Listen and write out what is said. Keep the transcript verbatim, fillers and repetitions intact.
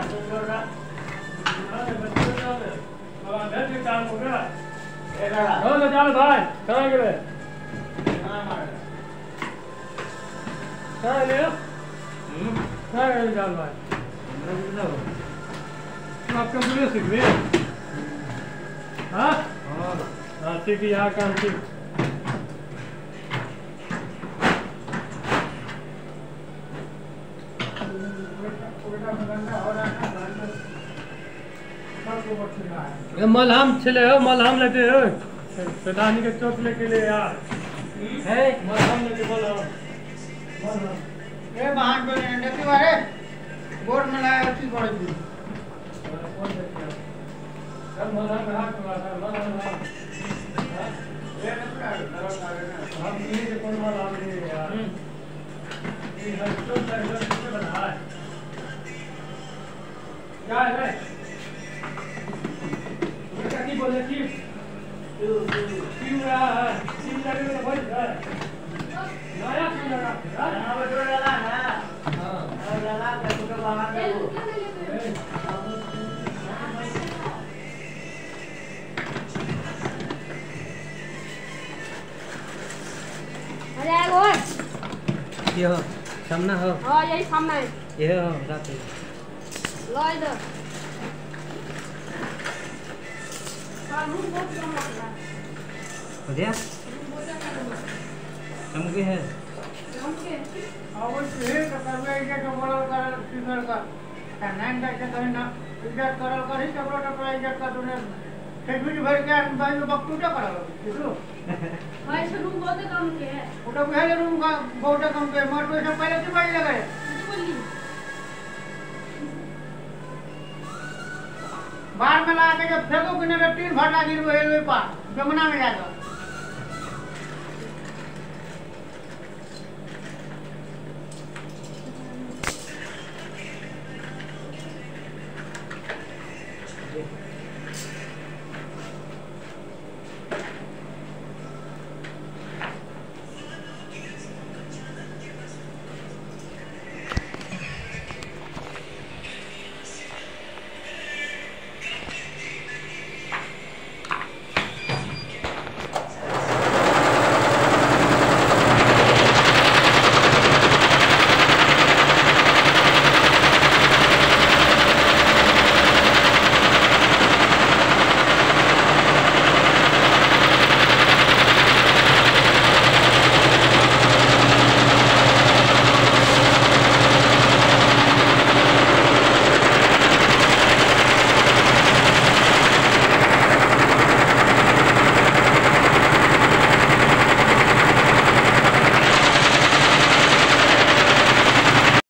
चल भाई कहाँ गए कहाँ ले कहाँ गए चल भाई आप कंप्यूटर सीख रहे हैं हाँ हाँ सीख यहाँ काम सीख मलहम चले हो मलहम लेते हो सदानी के चोट लेके ले यार है मलहम लेके मलहम ये बहान पे देखी बारे बोर्ड में लाया अच्छी पड़ी थी कल मलहम रहा था मलहम रहा ये ना हम ये के कौन मलहम नहीं यार ये हर चोट है किसने बनाया है क्या है क्या की बोले की क्यों क्यों रहा है सिम लगे तो भाई नया क्यों लगा ना वो जो लगा ना हां और लगा के तो बाहर में वो अरे वो ये हो सामना हो हां यही सामना है ये हो रात लो इधर रूम बहुत कम लग रहा है हो गया चमके है चमके अब ये तो करवे के तो बोलो कर सिंगर का नाइन का के कहीं ना इज्जत करल कर ही सब लोग का इज्जत का तूने फेसबुक भर के भाई में बकटू क्या करल किसो भाई से रूम बहुत कम के है उठो पहले रूम का बहुत कम के मर पे सब पहले की बाई लगाए बोली बाहर में ला के जब फेंको कि ना तीन भटा गिर वो पा जमुना में जाकर